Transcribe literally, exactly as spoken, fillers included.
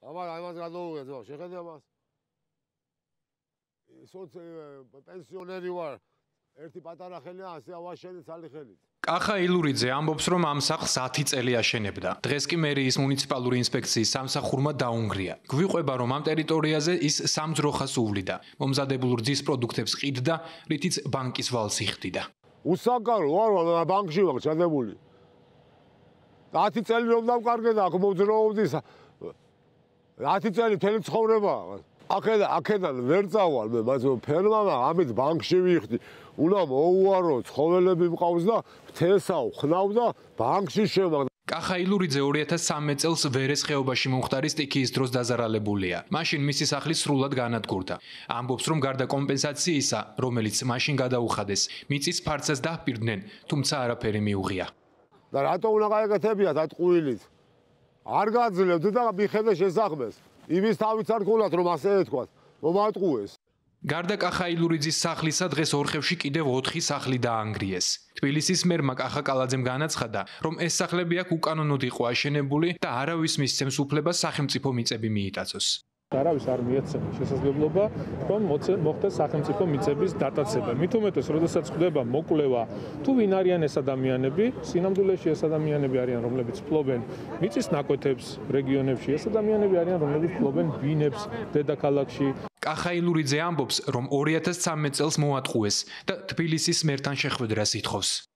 აბა ამას გადავუღეთ, შეხედე ამას. პენსიონერი ვარ. ერთი პატარა ხელია, ასე ავაშენე ცალი ხელით. კახა ილურიძე ამბობს, რომ ამ სახლს ათი წელი აშენებდა. დღეს კი მერიის მუნიციპალური ინსპექციის სამსახურმა დაუნგრია. გვიყვება, რომ ამ ტერიტორიაზე ის სამ ძროხას უვლიდა. მომზადებულ რძის პროდუქტებს ყიდდა, რითიც ბანკის ვალს იხდიდა. უსაკარო ვარ, ბანკში ვარ ჩადებული. ათი წელი რომ დავკარგე და აქ მომძრაობდი. ათი წელი მთელი ცხოვრება. აქედან აქედან ვერ წავალ მე, მაგრამ ფერმამა ამით ბანკში ვიხდი. უნდა მოუარო, ცხოველები მყავს და თესავ, ხნავ და ბანკში შევა. კახა ილურიძე ორი ათას სამი წელს ვერეს ხეობაში მომხდარი სტიქიის დროს დაზარალებულია. მაშინ მისი სახლი სრულად განადგურდა. ამბობს, რომ გარდა კომპენსაციისა, რომელიც მაშინ გადაუხადეს, მიწის ფარცას დაჰპირდნენ, თუმცა არაფერი მიუღია. და რატო უნდა გაეკეთებიათ ატყუილით? არ გაძლევთ და მიხედე შესახმეს. იმის თავიც არ გქონათ რომ ასე ეთქვათ, მომატყუეს. გარდა კახა ილურიძის სახლისა დღეს ორხევში კიდევ ოთხი სახლი დაანგრიეს. თბილისის მერმა კახა კალაძემ განაცხადა, რომ ეს სახლები აქ უკანონოდ იყო აშენებული და არავის მისცემს უფლებას სახელმწიფო მიწები მიიტაცოს. არავის არ მიეცემა შესაძლებლობა, რომ მოხდეს სახელმწიფო მიწების დატაცება. მით უმეტეს, როდესაც ხდება მოკვლევა, თუ ვინ არიან ეს ადამიანები, სინამდვილეში ეს ადამიანები არიან, რომლებიც ფლობენ მიწის ნაკვეთებს რეგიონებში, ეს ადამიანები არიან, რომლებიც ფლობენ ბინებს დედაქალაქში. კახა ილურიძე ამბობს, რომ ორი ათას ცხრამეტ წელს მოატყუეს და თბილისის მერთან შეხვედრას ითხოვს.